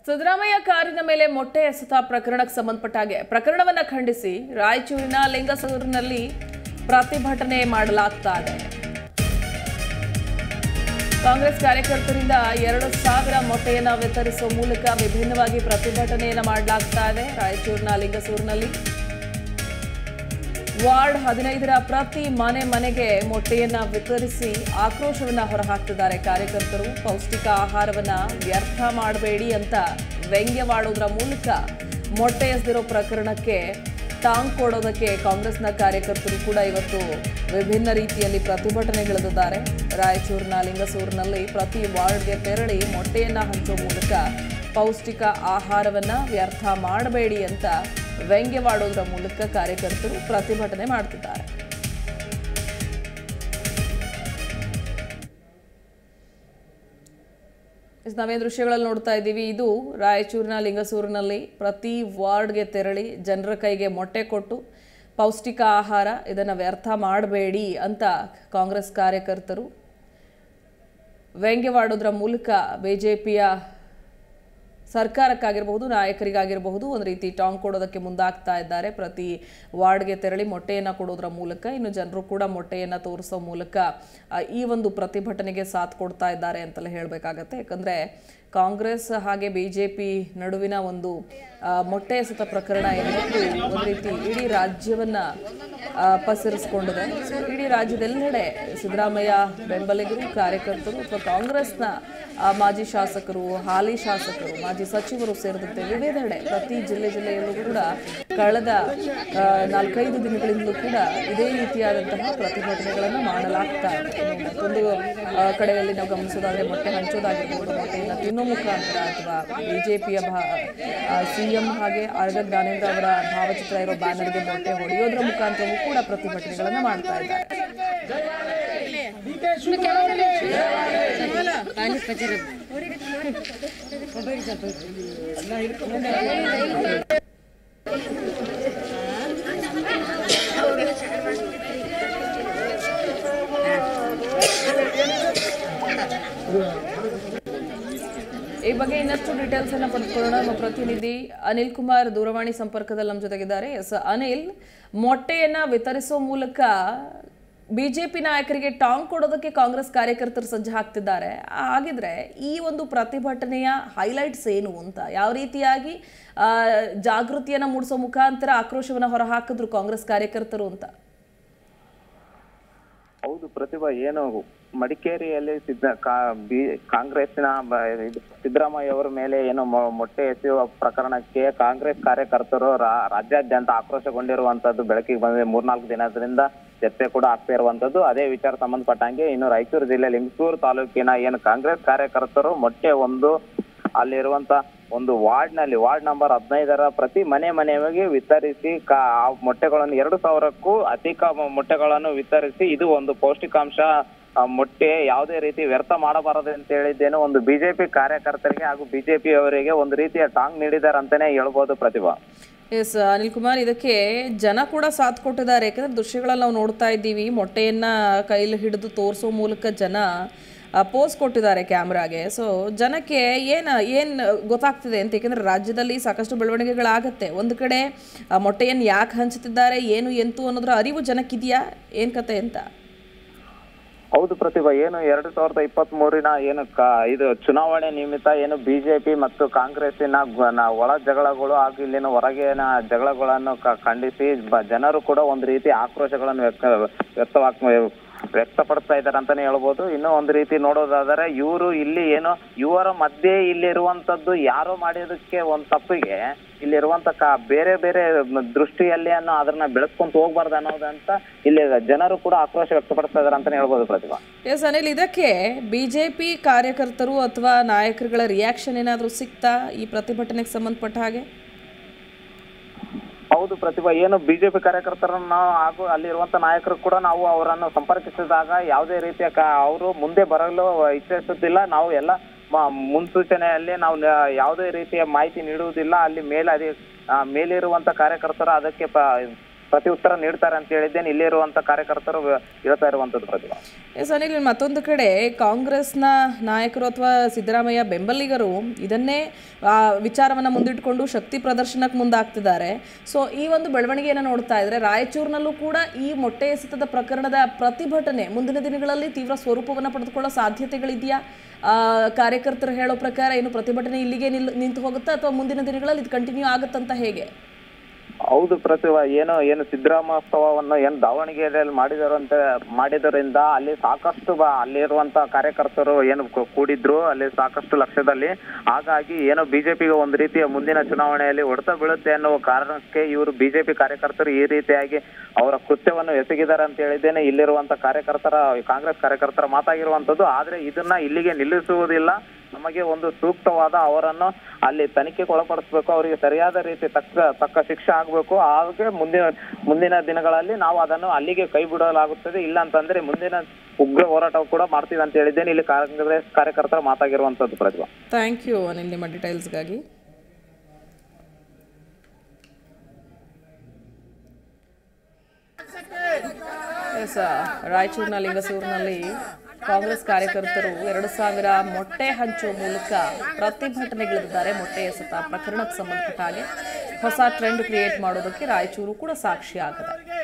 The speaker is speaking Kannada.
ಸಿದ್ದರಾಮಯ್ಯ ಕಾರಿನ ಮೇಲೆ ಮೊಟ್ಟೆ ಎಸೆತ ಪ್ರಕರಣಕ್ಕೆ ಸಂಬಂಧಪಟ್ಟ ಹಾಗೆ ಪ್ರಕರಣವನ್ನು ಖಂಡಿಸಿ ರಾಯಚೂರಿನ ಲಿಂಗಸೂರಿನಲ್ಲಿ ಪ್ರತಿಭಟನೆ ಮಾಡಲಾಗ್ತಾ ಇದೆ. ಕಾಂಗ್ರೆಸ್ ಕಾರ್ಯಕರ್ತರಿಂದ 2,000 ಮೊಟ್ಟೆಯನ್ನು ವಿತರಿಸುವ ಮೂಲಕ ವಿಭಿನ್ನವಾಗಿ ಪ್ರತಿಭಟನೆಯನ್ನು ಮಾಡಲಾಗ್ತಾ ಇದೆ. ರಾಯಚೂರಿನ ಲಿಂಗಸೂರಿನಲ್ಲಿ ವಾರ್ಡ್ 15ರ ಪ್ರತಿ ಮನೆಗೆ ಮೊಟ್ಟೆಯನ್ನ ವಿತರಿಸಿ ಆಕ್ರೋಶವನ್ನ ಹೊರಹಾಕ್ತಿದ್ದಾರೆ ಕಾರ್ಯಕರ್ತರು. ಪೌಷ್ಟಿಕ ಆಹಾರವನ್ನ ವ್ಯರ್ಥ ಮಾಡಬೇಡಿ ಅಂತ ವ್ಯಂಗ್ಯವಾಡೋದ್ರ ಮೂಲಕ ಮೊಟ್ಟೆ ಎಸೆದಿರೋ ಪ್ರಕರಣಕ್ಕೆ ಟಾಂಗ್ ಕೊಡೋದಕ್ಕೆ ಕಾಂಗ್ರೆಸ್ನ ಕಾರ್ಯಕರ್ತರು ಕೂಡ ಇವತ್ತು ವಿಭಿನ್ನ ರೀತಿಯಲ್ಲಿ ಪ್ರತಿಭಟನೆಗಿಳಿದಿದ್ದಾರೆ. ರಾಯಚೂರಿನ ಲಿಂಗಸೂರಿನಲ್ಲಿ ಪ್ರತಿ ವಾರ್ಡ್ಗೆ ತೆರಳಿ ಮೊಟ್ಟೆಯನ್ನ ಹಂಚುವ ಮೂಲಕ ಪೌಷ್ಟಿಕ ಆಹಾರವನ್ನ ವ್ಯರ್ಥ ಮಾಡಬೇಡಿ ಅಂತ ವ್ಯಂಗ್ಯವಾಡೋದ್ರ ಮೂಲಕ ಕಾರ್ಯಕರ್ತರು ಪ್ರತಿಭಟನೆ ಮಾಡ್ತಿದ್ದಾರೆ. ನಾವೇನು ದೃಶ್ಯಗಳಲ್ಲಿ ನೋಡ್ತಾ ಇದ್ದೀವಿ, ಇದು ರಾಯಚೂರಿನ ಲಿಂಗಸೂರಿನಲ್ಲಿ ಪ್ರತಿ ವಾರ್ಡ್ಗೆ ತೆರಳಿ ಜನರ ಕೈಗೆ ಮೊಟ್ಟೆ ಕೊಟ್ಟು ಪೌಷ್ಟಿಕ ಆಹಾರ ಇದನ್ನು ವ್ಯರ್ಥ ಮಾಡಬೇಡಿ ಅಂತ ಕಾಂಗ್ರೆಸ್ ಕಾರ್ಯಕರ್ತರು ವ್ಯಂಗ್ಯವಾಡೋದ್ರ ಮೂಲಕ ಬಿಜೆಪಿಯ ಸರ್ಕಾರಕ್ಕಾಗಿರಬಹುದು ನಾಯಕರಿಗಾಗಿರಬಹುದು ಒಂದು ರೀತಿ ಟಾಂಗ್ ಕೊಡೋದಕ್ಕೆ ಮುಂದಾಗ್ತಾ ಇದ್ದಾರೆ. ಪ್ರತಿ ವಾರ್ಡ್ಗೆ ತೆರಳಿ ಮೊಟ್ಟೆಯನ್ನು ಕೊಡೋದ್ರ ಮೂಲಕ ಇನ್ನು ಜನರು ಕೂಡ ಮೊಟ್ಟೆಯನ್ನು ತೋರಿಸೋ ಮೂಲಕ ಈ ಒಂದು ಪ್ರತಿಭಟನೆಗೆ ಸಾಥ್ ಕೊಡ್ತಾ ಇದ್ದಾರೆ ಅಂತಲೇ ಹೇಳಬೇಕಾಗತ್ತೆ. ಯಾಕಂದರೆ ಕಾಂಗ್ರೆಸ್ ಹಾಗೆ ಬಿಜೆಪಿ ನಡುವಿನ ಒಂದು ಮೊಟ್ಟೆ ಎಸೆತ ಪ್ರಕರಣ ಏನಿತ್ತು ಒಂದು ರೀತಿ ಇಡೀ ರಾಜ್ಯವನ್ನ ಪಸರಿಸಿಕೊಂಡಿದೆ. ಇಡೀ ರಾಜ್ಯದೆಲ್ಲೆಡೆ ಸಿದ್ದರಾಮಯ್ಯ ಬೆಂಬಲಿಗರು ಕಾರ್ಯಕರ್ತರು ಅಥವಾ ಕಾಂಗ್ರೆಸ್ನ ಮಾಜಿ ಶಾಸಕರು, ಹಾಲಿ ಶಾಸಕರು, ಮಾಜಿ ಸಚಿವರು ಸೇರಿದಂತೆ ವಿವಿಧೆಡೆ ಪ್ರತಿ ಜಿಲ್ಲೆಯಲ್ಲೂ ಕೂಡ ಕಳೆದ 4-5 ದಿನಗಳಿಂದಲೂ ಕೂಡ ಇದೇ ರೀತಿಯಾದಂತಹ ಪ್ರತಿಭಟನೆಗಳನ್ನು ಮಾಡಲಾಗ್ತಾ ಇದೆ. ಮತ್ತೊಂದು ಕಡೆಯಲ್ಲಿ ನಾವು ಗಮನಿಸೋದಾದ್ರೆ ಮೊಟ್ಟೆ ಹಂಚೋದಾಗಿರ್ಬೋದು, ಮೊಟ್ಟೆಯನ್ನು ತಿನ್ನೋ ಮುಖಾಂತರ ಅಥವಾ ಬಿಜೆಪಿಯ ಸಿಎಂ ಹಾಗೆ ಆರ್ಗ ಜ್ಞಾನೇಂದ್ರ ಅವರ ಭಾವಚಿತ್ರ ಇರೋ ಬ್ಯಾನರ್ಗೆ ಮೊಟ್ಟೆ ಹೊಡೆಯೋದ್ರ ಮುಖಾಂತರವೂ ಕೂಡ ಪ್ರತಿಭಟನೆಗಳನ್ನು ಮಾಡ್ತಾ ಇದ್ದಾರೆ. ಈ ಬಗ್ಗೆ ಇನ್ನಷ್ಟು ಡೀಟೇಲ್ಸ್ ಅನ್ನು ಪಡೆದುಕೊಳ್ಳೋಣ. ನಮ್ಮ ಪ್ರತಿನಿಧಿ ಅನಿಲ್ ಕುಮಾರ್ ದೂರವಾಣಿ ಸಂಪರ್ಕದಲ್ಲಿ ನಮ್ಮ ಜೊತೆಗಿದ್ದಾರೆ. ಎಸ್ ಅನಿಲ್, ಮೊಟ್ಟೆಯನ್ನ ವಿತರಿಸುವ ಮೂಲಕ ಬಿಜೆಪಿ ನಾಯಕರಿಗೆ ಟಾಂಗ್ ಕೊಡೋದಕ್ಕೆ ಕಾಂಗ್ರೆಸ್ ಕಾರ್ಯಕರ್ತರು ಸಜ್ಜು ಹಾಕ್ತಿದ್ದಾರೆ. ಹಾಗಿದ್ರೆ ಈ ಒಂದು ಪ್ರತಿಭಟನೆಯ ಹೈಲೈಟ್ಸ್ ಏನು ಅಂತ, ಯಾವ ರೀತಿಯಾಗಿ ಜಾಗೃತಿಯನ್ನ ಮೂಡಿಸೋ ಮುಖಾಂತರ ಆಕ್ರೋಶವನ್ನ ಹೊರಹಾಕಿದ್ರು ಕಾಂಗ್ರೆಸ್ ಕಾರ್ಯಕರ್ತರು ಅಂತ? ಹೌದು ಪ್ರತಿಭಾ, ಏನು ಮಡಿಕೇರಿಯಲ್ಲಿ ಕಾಂಗ್ರೆಸ್ನ ಸಿದ್ದರಾಮಯ್ಯ ಅವರ ಮೇಲೆ ಏನು ಮೊಟ್ಟೆ ಎಸೆಯುವ ಪ್ರಕರಣಕ್ಕೆ ಕಾಂಗ್ರೆಸ್ ಕಾರ್ಯಕರ್ತರು ರಾಜ್ಯಾದ್ಯಂತ ಆಕ್ರೋಶಗೊಂಡಿರುವಂತದ್ದು ಬೆಳಕಿಗೆ ಬಂದಿದೆ. 3-4 ದಿನದಿಂದ ಚರ್ಚೆ ಕೂಡ ಆಗ್ತಾ ಇರುವಂತದ್ದು. ಅದೇ ವಿಚಾರ ಸಂಬಂಧಪಟ್ಟಂಗೆ ಇನ್ನು ರಾಯಚೂರು ಜಿಲ್ಲೆ ಲಿಂಗಸೂರು ತಾಲೂಕಿನ ಏನು ಕಾಂಗ್ರೆಸ್ ಕಾರ್ಯಕರ್ತರು ಮೊಟ್ಟೆ ಅಲ್ಲಿರುವಂತ ಒಂದು ವಾರ್ಡ್ ನಂಬರ್ 15ರ ಪ್ರತಿ ಮನೆಗೆ ವಿತರಿಸಿ ಆ ಮೊಟ್ಟೆಗಳನ್ನು 2,000ಕ್ಕೂ ಅಧಿಕ ಮೊಟ್ಟೆಗಳನ್ನು ವಿತರಿಸಿ ಇದು ಒಂದು ಪೌಷ್ಟಿಕಾಂಶ ಮೊಟ್ಟೆ ಯಾವುದೇ ರೀತಿ ವ್ಯರ್ಥ ಮಾಡಬಾರದು ಅಂತ ಹೇಳಿದ್ದೇನು ಒಂದು ಬಿಜೆಪಿ ಕಾರ್ಯಕರ್ತರಿಗೆ ಹಾಗೂ ಬಿಜೆಪಿ ಅವರಿಗೆ ಒಂದು ರೀತಿಯ ಟಾಂಗ್ ನೀಡಿದ್ದಾರೆ ಅಂತಾನೆ ಹೇಳ್ಬೋದು ಪ್ರತಿಭಾ. ಎಸ್ ಅನಿಲ್ ಕುಮಾರ್, ಇದಕ್ಕೆ ಜನ ಕೂಡ ಸಾಥ್ ಕೊಟ್ಟಿದ್ದಾರೆ. ಯಾಕಂದ್ರೆ ದೃಶ್ಯಗಳಲ್ಲಿ ನಾವು ನೋಡ್ತಾ ಇದ್ದೀವಿ, ಮೊಟ್ಟೆಯನ್ನ ಕೈಲಿ ಹಿಡಿದು ತೋರಿಸೋ ಮೂಲಕ ಜನ ಪೋಸ್ ಕೊಟ್ಟಿದ್ದಾರೆ ಕ್ಯಾಮ್ರಾಗೆ. ಸೊ ಜನಕ್ಕೆ ಏನು ಗೊತ್ತಾಗ್ತಿದೆ ಅಂತ, ಏಕೆಂದರೆ ರಾಜ್ಯದಲ್ಲಿ ಸಾಕಷ್ಟು ಬೆಳವಣಿಗೆಗಳಾಗತ್ತೆ. ಒಂದು ಕಡೆ ಮೊಟ್ಟೆಯನ್ನು ಯಾಕೆ ಹಂಚುತ್ತಿದ್ದಾರೆ, ಏನು ಎಂತು ಅನ್ನೋದ್ರ ಅರಿವು ಜನಕ್ಕಿದೆಯಾ, ಏನು ಕತೆ ಅಂತ? ಹೌದು ಪ್ರತಿಭಾ, ಏನು 2023ನ ಏನು ಇದು ಚುನಾವಣೆ ನಿಮಿತ್ತ ಏನು ಬಿಜೆಪಿ ಮತ್ತು ಕಾಂಗ್ರೆಸ್ಸಿನ ಒಳ ಜಗಳಗಳು ಹಾಗೂ ಇಲ್ಲಿನ ಹೊರಗಿನ ಜಗಳಗಳನ್ನು ಖಂಡಿಸಿ ಜನರು ಕೂಡ ಒಂದು ರೀತಿ ಆಕ್ರೋಶಗಳನ್ನು ವ್ಯಕ್ತಪಡಿಸ್ತಾ ಇದ್ದಾರೆ ಅಂತಾನೆ ಹೇಳ್ಬೋದು. ಇನ್ನೂ ಒಂದು ರೀತಿ ನೋಡೋದಾದರೆ ಇವರು ಇಲ್ಲಿ ಏನು ಇವರ ಮಧ್ಯೆ ಇಲ್ಲಿರುವಂತದ್ದು ಯಾರೋ ಮಾಡಿದಕ್ಕೆ ಒಂದು ತಪ್ಪಿಗೆ ಇಲ್ಲಿರುವಂತ ಬೇರೆ ದೃಷ್ಟಿಯಲ್ಲಿ ಅದನ್ನ ಬೆಳೆಸ್ಕೊಂತ ಹೋಗ್ಬಾರ್ದು ಅನ್ನೋದಂತ ಇಲ್ಲಿ ಜನರು ಕೂಡ ಆಕ್ರೋಶ ವ್ಯಕ್ತಪಡಿಸ್ತಾ ಇದಾರೆ ಅಂತಾನೆ ಹೇಳ್ಬೋದು ಪ್ರತಿಭಾ. ಎಸ್ ಅನಿಲ್, ಇದಕ್ಕೆ ಬಿಜೆಪಿ ಕಾರ್ಯಕರ್ತರು ಅಥವಾ ನಾಯಕರುಗಳ ರಿಯಾಕ್ಷನ್ ಏನಾದರೂ ಸಿಕ್ತಾ ಈ ಪ್ರತಿಭಟನೆಗೆ ಸಂಬಂಧಪಟ್ಟ ಹಾಗೆ? ಹೌದು ಪ್ರತಿಭಾ, ಏನು ಬಿಜೆಪಿ ಕಾರ್ಯಕರ್ತರನ್ನು ಹಾಗೂ ಅಲ್ಲಿರುವಂತ ನಾಯಕರು ಕೂಡ ನಾವು ಅವರನ್ನು ಸಂಪರ್ಕಿಸಿದಾಗ ಯಾವುದೇ ರೀತಿಯ ಅವರು ಮುಂದೆ ಬರಲು ಇಚ್ಛಿಸುತ್ತಿಲ್ಲ, ನಾವು ಎಲ್ಲ ಮುನ್ಸೂಚನೆಯಲ್ಲಿ ನಾವು ಯಾವುದೇ ರೀತಿಯ ಮಾಹಿತಿ ನೀಡುವುದಿಲ್ಲ, ಅಲ್ಲಿ ಮೇಲಿರುವಂತ ಕಾರ್ಯಕರ್ತರು ಅದಕ್ಕೆ ಪ್ರತಿ ಉತ್ತರ ನೀಡ್ತಾರೆ ಅಂತ ಹೇಳಿದ್ದೇನೆ ಇಲ್ಲಿರುವಂತ ಕಾರ್ಯಕರ್ತರು ಹೇಳ್ತಾ ಇರುವಂತದ್ದು ಪ್ರತಿಭಾ. ಎಸ್ ಅನಿಲ್, ಮತ್ತೊಂದು ಕಡೆ ಕಾಂಗ್ರೆಸ್ನ ನಾಯಕರು ಅಥವಾ ಸಿದ್ದರಾಮಯ್ಯ ಬೆಂಬಲಿಗರು ಇದನ್ನೇ ವಿಚಾರವನ್ನು ಮುಂದಿಟ್ಕೊಂಡು ಶಕ್ತಿ ಪ್ರದರ್ಶನಕ್ಕೆ ಮುಂದಾಗ್ತಿದ್ದಾರೆ. ಸೊ ಈ ಒಂದು ಬೆಳವಣಿಗೆಯನ್ನು ನೋಡ್ತಾ ಇದ್ರೆ ರಾಯಚೂರಿನಲ್ಲೂ ಕೂಡ ಈ ಮೊಟ್ಟೆ ಎಸೆತದ ಪ್ರಕರಣದ ಪ್ರತಿಭಟನೆ ಮುಂದಿನ ದಿನಗಳಲ್ಲಿ ತೀವ್ರ ಸ್ವರೂಪವನ್ನು ಪಡೆದುಕೊಳ್ಳೋ ಸಾಧ್ಯತೆಗಳಿದೆಯಾ? ಕಾರ್ಯಕರ್ತರು ಹೇಳೋ ಪ್ರಕಾರ ಏನು ಪ್ರತಿಭಟನೆ ಇಲ್ಲಿಗೆ ನಿಂತು ಹೋಗುತ್ತಾ ಅಥವಾ ಮುಂದಿನ ದಿನಗಳಲ್ಲಿ ಇದು ಕಂಟಿನ್ಯೂ ಆಗುತ್ತಂತ ಹೇಗೆ? ಹೌದು ಪ್ರತಿಭಾ, ಏನು ಸಿದ್ದರಾಮೋತ್ಸವವನ್ನು ಏನು ದಾವಣಗೆರೆಯಲ್ಲಿ ಮಾಡಿದರಿಂದ ಅಲ್ಲಿ ಸಾಕಷ್ಟು ಅಲ್ಲಿರುವಂತ ಕಾರ್ಯಕರ್ತರು ಏನು ಕೂಡಿದ್ರು ಅಲ್ಲಿ ಸಾಕಷ್ಟು ಲಕ್ಷದಲ್ಲಿ. ಹಾಗಾಗಿ ಏನೋ ಬಿಜೆಪಿಗೆ ಒಂದು ರೀತಿಯ ಮುಂದಿನ ಚುನಾವಣೆಯಲ್ಲಿ ಹೊಡೆತ ಬೀಳುತ್ತೆ ಅನ್ನುವ ಕಾರಣಕ್ಕೆ ಇವರು ಬಿಜೆಪಿ ಕಾರ್ಯಕರ್ತರು ಈ ರೀತಿಯಾಗಿ ಅವರ ಕೃತ್ಯವನ್ನು ಎಸಗಿದ್ದಾರೆ ಅಂತ ಹೇಳಿದ್ದೇನೆ ಇಲ್ಲಿರುವಂತ ಕಾಂಗ್ರೆಸ್ ಕಾರ್ಯಕರ್ತರ ಮಾತಾಗಿರುವಂತದ್ದು. ಆದ್ರೆ ಇದನ್ನ ಇಲ್ಲಿಗೆ ನಿಲ್ಲಿಸುವುದಿಲ್ಲ. ನಮಗೆ ಒಂದು ಸೂಕ್ತವಾದ ಅವರನ್ನು ಅಲ್ಲಿ ತನಿಖೆಗೆ ಒಳಪಡಿಸಬೇಕು, ಅವರಿಗೆ ಸರಿಯಾದ ರೀತಿ ತಕ್ಕ ಶಿಕ್ಷೆ ಆಗ್ಬೇಕು. ಹಾಗೆ ಮುಂದಿನ ದಿನಗಳಲ್ಲಿ ನಾವು ಅದನ್ನು ಅಲ್ಲಿಗೆ ಕೈ ಬಿಡಲಾಗುತ್ತದೆ. ಇಲ್ಲ ಅಂತಂದ್ರೆ ಮುಂದಿನ ಉಗ್ರ ಹೋರಾಟ ಕೂಡ ಮಾಡ್ತೀವಿ ಅಂತ ಹೇಳಿದ್ದೇನೆ ಇಲ್ಲಿ ಕಾಂಗ್ರೆಸ್ ಕಾರ್ಯಕರ್ತರ ಮಾತಾಗಿರುವಂತದ್ದು ಪ್ರತಿಭಾ. ಥ್ಯಾಂಕ್ ಯು ಅನಿಲ್ ನಿಮ್ಮ ಡೀಟೇಲ್ಸ್ಗಾಗಿ. ಎಸ್, ರಾಯಚೂರಿನ ಲಿಂಗಸೂರಿನಲ್ಲಿ ಕಾಂಗ್ರೆಸ್ ಕಾರ್ಯಕರ್ತರು 2,000 ಮೊಟ್ಟೆ ಹಂಚುವ ಮೂಲಕ ಪ್ರತಿಭಟನೆಗಳಿದ್ದಾರೆ. ಮೊಟ್ಟೆ ಎಸೆತ ಪ್ರಕರಣಕ್ಕೆ ಸಂಬಂಧಪಟ್ಟ ಹಾಗೆ ಹೊಸ ಟ್ರೆಂಡ್ ಕ್ರಿಯೇಟ್ ಮಾಡೋದಕ್ಕೆ ರಾಯಚೂರು ಕೂಡ ಸಾಕ್ಷಿ ಆಗಿದೆ.